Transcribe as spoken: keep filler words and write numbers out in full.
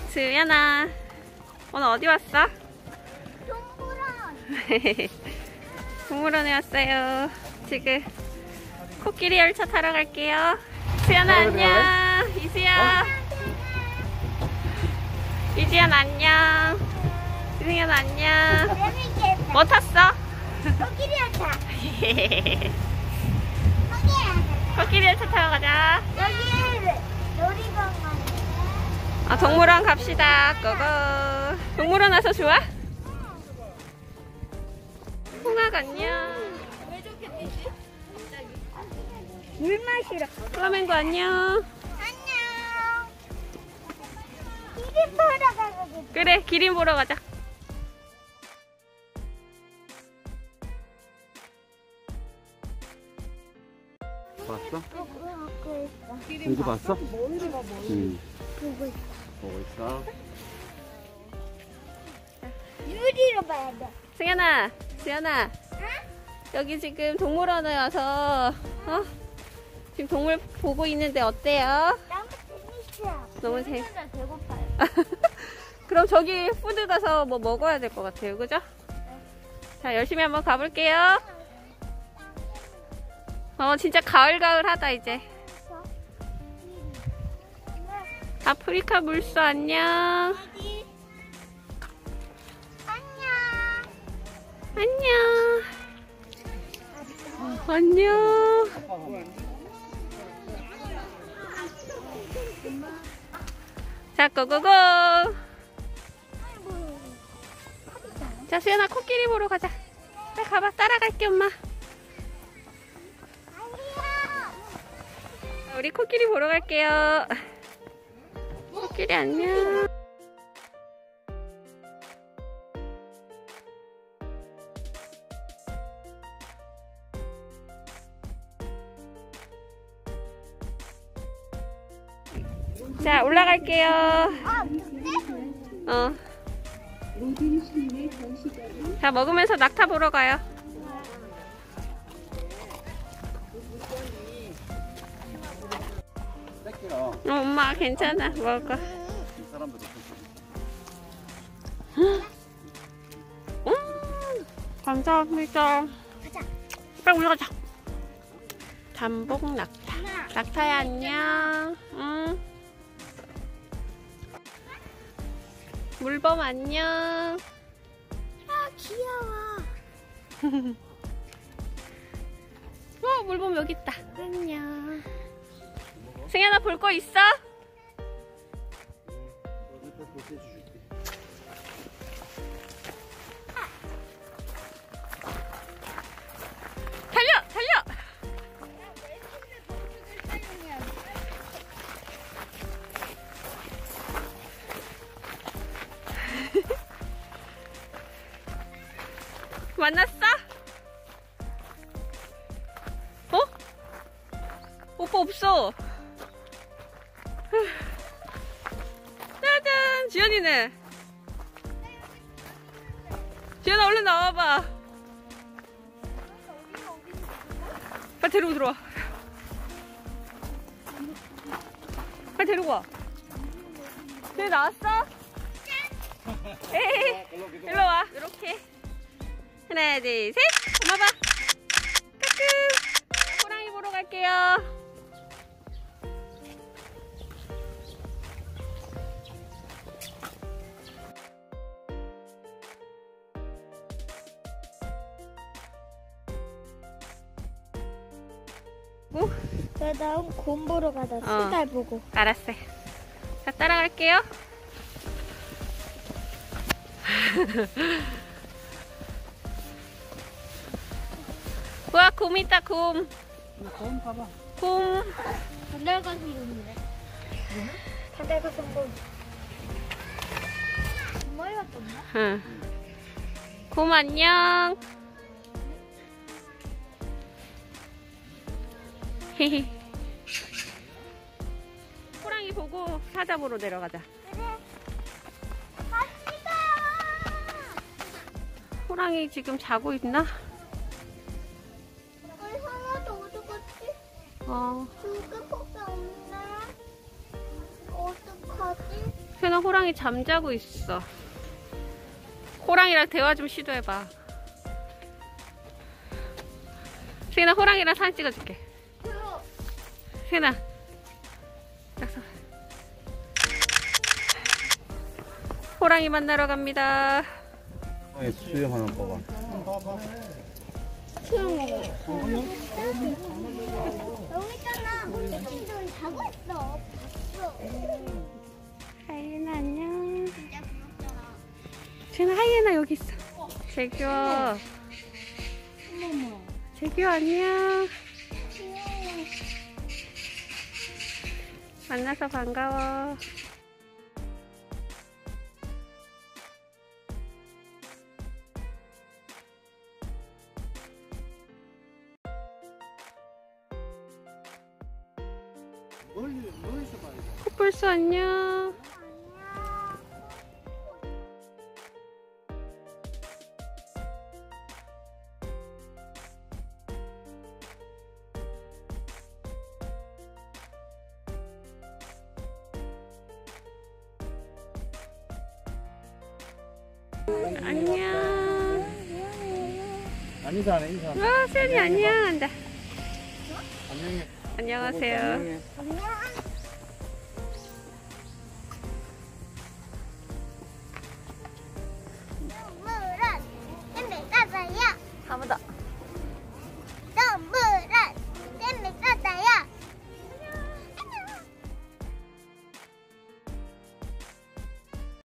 수연아, 오늘 어디 왔어? 동물원. 동물원에 왔어요. 지금 코끼리 열차 타러 갈게요. 수연아 안녕. 이수연. 이지연 안녕. 이승연 안녕. 재밌겠다. 뭐 탔어? 코끼리 열차. 코끼리 열차 타러 가자. 여기 놀이공원 가네. 아, 동물원 갑시다. 고고. 동물원 와서 좋아? 홍학 안녕. 왜 저렇게 뛰지? 갑자기. 물 마시러. 플라멩고 안녕. 안녕. 기린 보러 가거든. 그래, 기린 보러 가자. 봤어? 보고 있어. 공주 봤어? 뭔지가 뭐? 응. 보고 있어. 보고 있어. 유리로 봐야 돼. 승연아, 수연아. 응? 여기 지금 동물원에 와서 어? 지금 동물 보고 있는데 어때요? 너무 재밌어. 너무 재밌. 진짜 배고파요. 그럼 저기 푸드 가서 뭐 먹어야 될 것 같아요, 그죠? 자, 열심히 한번 가볼게요. 어, 진짜 가을가을하다 이제. 아프리카 물소 안녕. 여기. 안녕. 안녕. 안녕. 자, 고고고. 자, 수연아 코끼리 보러 가자. 빨리 가봐. 따라갈게 엄마. 우리 코끼리 보러 갈게요. 코끼리 안녕. 자, 올라갈게요. 아, 근데? 어. 자, 먹으면서 낙타 보러 가요. 뺏기라. 어, 엄마 괜찮아. 먹어. 이 사람들도 음, 감사합니다. 가자. 빨리 올라가자. 잠복 낙타. 낙타야 안녕. 응. 물범 안녕. 아, 귀여워. 어, 물범 여기 있다. 안녕. 승현아 볼 거 있어? 달려! 달려! 만났어? 어? 오빠 없어. 짜잔! 지연이네. 지연아 얼른 나와봐. 빨리 데리고 들어와. 빨리 데리고 와. 지연 나왔어? 에이, 일로 와. 이렇게. 하나, 둘, 셋. 엄마 봐. 까꿍. 호랑이 보러 갈게요. 나 다음 곰 보러 가자. 어. 수달 보고. 알았어요. 자, 따라갈게요. 우와, 곰 있다, 곰. 곰 봐봐. 곰. 산달가시 이름이래. 산달가시 곰. 정말 같던데? 응. 곰 안녕. 헤헤. 호랑이 보고 사자보러 내려가자. 그래. 갑시다. 호랑이 지금 자고 있나? 우리 하나도 어디 갔지? 어. 두개 밖에 없네. 어떡하지? 세연아, 호랑이 잠자고 있어. 호랑이랑 대화 좀 시도해봐. 세연아, 호랑이랑 사진 찍어줄게. 세연아. 약속. 호랑이 만나러 갑니다. 네, 수염 하나 뽑아. 수영 먹어. 여기 있잖아. 물고기들은 자고 있어. 봤어. 하이에나 안녕. 진짜 부럽잖아. 세연아, 하이에나 여기 있어. 재규. 어머머. 재규 안녕. 만나서 반가워. 멀리, 멀리서 봐야 돼. 코뿔소 안녕. 안녕. 안 인사하네, 인사. 와, 세연이 안녕 한다. 안녕해. 안녕하세요. 안녕해. 안녕.